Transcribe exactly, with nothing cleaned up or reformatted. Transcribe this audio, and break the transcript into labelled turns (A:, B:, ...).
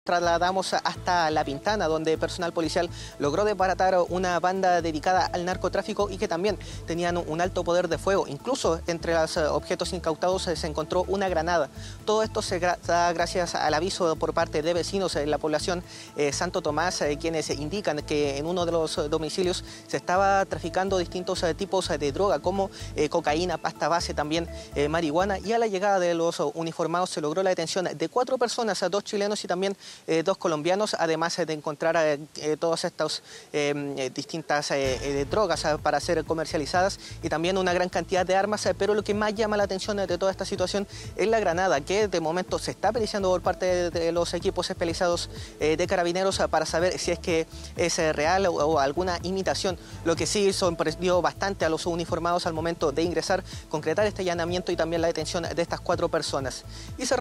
A: Trasladamos hasta La Pintana, donde personal policial logró desbaratar una banda dedicada al narcotráfico y que también tenían un alto poder de fuego. Incluso entre los objetos incautados se encontró una granada. Todo esto se da gracias al aviso por parte de vecinos en la población eh, Santo Tomás, eh, quienes indican que en uno de los domicilios se estaba traficando distintos eh, tipos de droga, como eh, cocaína, pasta base, también eh, marihuana. Y a la llegada de los uniformados se logró la detención de cuatro personas, dos chilenos y también Eh, dos colombianos, además de encontrar eh, eh, todas estas eh, distintas eh, eh, drogas eh, para ser comercializadas y también una gran cantidad de armas, eh, pero lo que más llama la atención de toda esta situación es la granada, que de momento se está periciando por parte de, de los equipos especializados eh, de carabineros eh, para saber si es que es eh, real o, o alguna imitación. Lo que sí sorprendió bastante a los uniformados al momento de ingresar, concretar este allanamiento y también la detención de estas cuatro personas. Y